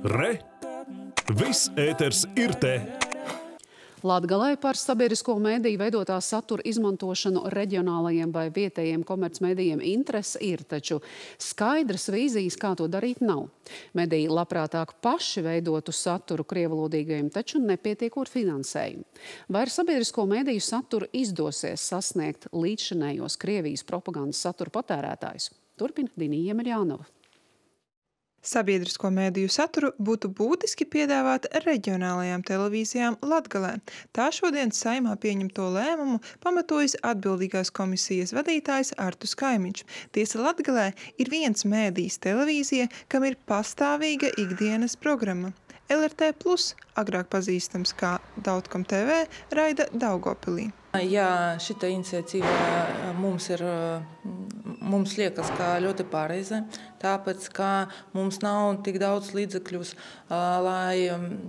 Re! Viss ēters ir te! Latgalē par sabiedrisko mediju veidotā satura izmantošanu reģionālajiem vai vietējiem komercmedijiem interese ir, taču skaidras vīzijas, kā to darīt, nav. Mediji labprātāk paši veidotu saturu krievalodīgajiem, taču nepietiek ar finansējumu. Vai ar sabiedrisko mediju saturu izdosies sasniegt līdzšinējos Krievijas propagandas satura patērētājus? Turpina Dinija Jemerjānova. Sabiedrisko mediju saturu būtu būtiski piedāvāt reģionālajām televīzijām Latgalē. Tā šodien Saeimā pieņemto lēmumu pamatojas atbildīgās komisijas vadītājs Arturs Kaimiņš. Tiesa Latgalē ir viens mēdījis televīzija, kam ir pastāvīga ikdienas programma. LRT+, agrāk pazīstams kā Dautkom TV, raida Daugavpilī. Jā, šita iniciatīva mums liekas kā ļoti pareiza, tāpēc, ka mums nav tik daudz līdzekļus, lai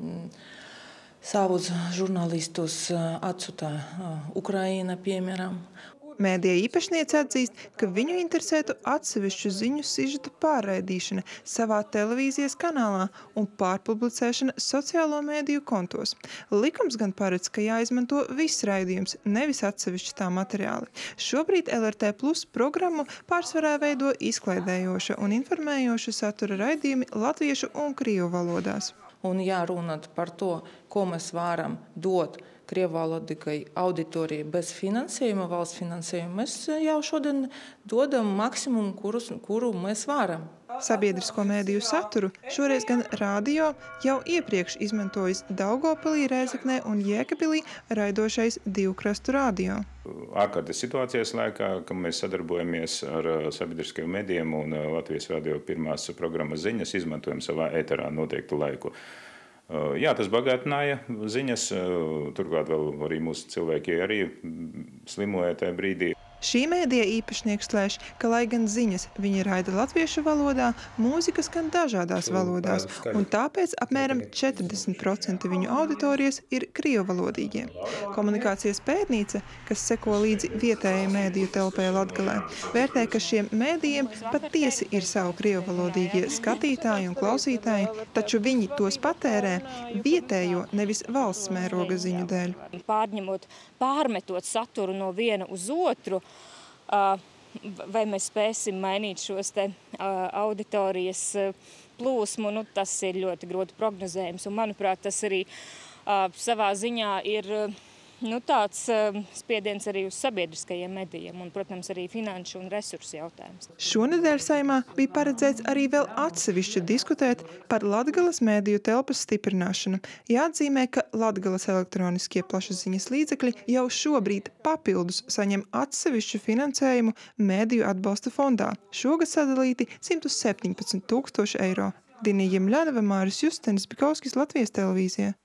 savus žurnālistus atsūta Ukraina, piemēram. Mēdija īpašniece atzīst, ka viņu interesētu atsevišķu ziņu sižetu pārraidīšana savā televīzijas kanālā un pārpublicēšana sociālo mēdiju kontos. Likums gan paredz, ka jāizmanto viss raidījums, nevis atsevišķi tā materiāli. Šobrīd LRT+ programmu pārsvarā veido izklaidējoša un informējoša satura raidījumi latviešu un krievu valodās. Un jārunāt par to, ko mēs varam dot krievalodīgai auditorijai bez finansējuma, valsts finansējuma, mēs jau šodien dodam maksimumu, kuru mēs varam. Sabiedrisko mediju saturu šoreiz gan radio jau iepriekš izmantojis Daugavpilī, Rēzeknē un Jēkabpilī raidošais Divkrastu radio. Ārkārtas situācijas laikā, kad mēs sadarbojamies ar sabiedriskajiem medijiem un Latvijas radio pirmās programmas ziņas, izmantojam savā ēterā noteiktu laiku. Jā, tas bagātināja ziņas, turklāt vēl arī mūsu cilvēki arī slimoja tajā brīdī. Šī mēdija īpašnieks slēš, ka lai gan ziņas viņi raida latviešu valodā, mūzikas gan dažādās valodās, un tāpēc apmēram 40% viņu auditorijas ir krievalodīgie. Komunikācijas pētniece, kas seko līdzi vietējai mēdiju telpē Latgalē, vērtē, ka šiem mēdījiem patiesi ir savu krievalodīgie skatītāji un klausītāji, taču viņi tos patērē vietējo, nevis valsts mēroga ziņu dēļ. Pārmetot saturu no viena uz otru, vai mēs spēsim mainīt šos te auditorijas plūsmu, tas ir ļoti grūti prognozējums. Un, manuprāt, tas arī savā ziņā ir tāds spiediens arī uz sabiedriskajiem medijiem un, protams, arī finanšu un resursu jautājums. Šonedēļ Saeimā bija paredzēts arī vēl atsevišķi diskutēt par Latgales mediju telpas stiprināšanu. Jāatzīmē, ka Latgales elektroniskie plašsaziņas līdzekļi jau šobrīd papildus saņem atsevišķu finansējumu mediju atbalsta fondā. Šogad sadalīti 117 000 eiro. Dinija Jemerjānova, Māris Justenis, Bikauskis, Latvijas televīzija.